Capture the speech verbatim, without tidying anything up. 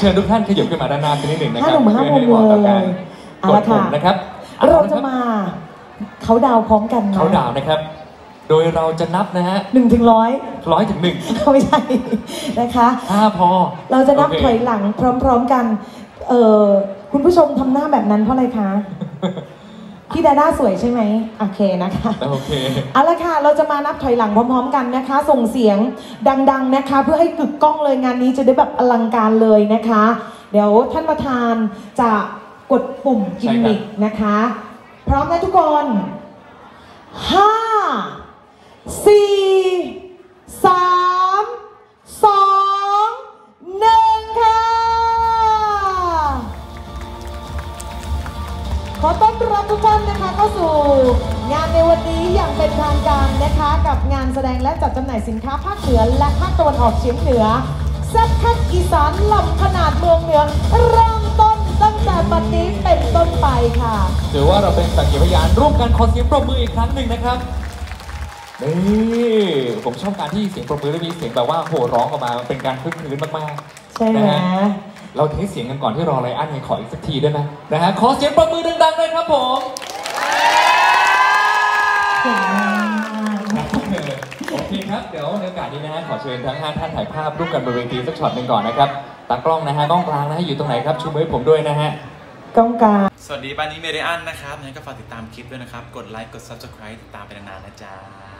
ชิญทุกท่านขยับขึ้นมาด้านหน้าสักนิดหนึ่งนะครับห้าหนุ่มห้ามุมเลยเอาละค่ะนะครับเราจะมาเขาดาวพร้อมกันนะเขาดาวนะครับโดยเราจะนับนะฮะหนึ่งถึงร้อยร้อยถึงหนึ่งไม่ใช่นะคะห้าพอเราจะนับถอยหลังพร้อมๆกันเออคุณผู้ชมทำหน้าแบบนั้นเพราะอะไรคะพี่ดาด้าสวยใช่ไหมโอเคนะคะโอเคเอาละค่ะเราจะมานับถอยหลังพร้อมๆกันนะคะส่งเสียงดังๆนะคะเพื่อให้กึกก้องเลยงานนี้จะได้แบบอลังการเลยนะคะเดี๋ยวท่านประธานจะกดปุ่มกิมมิกนะคะพร้อมนะทุกคนห้าสี่สามสองหนึ่งค่ะขอต้อนรับทุกท่านนะคะเข้าสู่งานในวันนี้อย่างเป็นทางการนะคะกับงานแสดงและจัดจำหน่ายสินค้าภาคเหนือและภาคตะวันออกเฉียงเหนือแซ่บคักอีสานลำขนาดเมืองเหนือเริ่มต้นตั้งแต่บัดนี้เป็นต้นไปค่ะถือว่าเราเป็นสักขีพยานร่วมกันขอเสียงปรบมืออีกครั้งหนึ่งนะครับนี่ผมชอบการที่เสียงปรบมือและมีเสียงแบบว่าโห่ร้องออกมาเป็นการคึกคืนมากๆใช่ไหมเราเทสเสียงกันก่อนที่รอไลอ้อนไงขออีกสักทีได้ไหมนะฮะขอเสียงปรบมือดังๆเลยครับผมโอเคครับเดี๋ยวในโอกาสนี้นะฮะขอเชิญทั้งห้าท่านถ่ายภาพร่วมกันบนเวทีสักช็อตหนึ่งก่อนนะครับตากล้องนะฮะกล้องกลางนะฮะอยู่ตรงไหนครับชูมือให้ผมด้วยนะฮะกล้องกลางสวัสดีบ้านนี้เมเดียนนะครับงั้นก็ฝากติดตามคลิปด้วยนะครับกดไลค์กด ซับสไครบ์ ติดตามไปนานๆนะจ๊ะ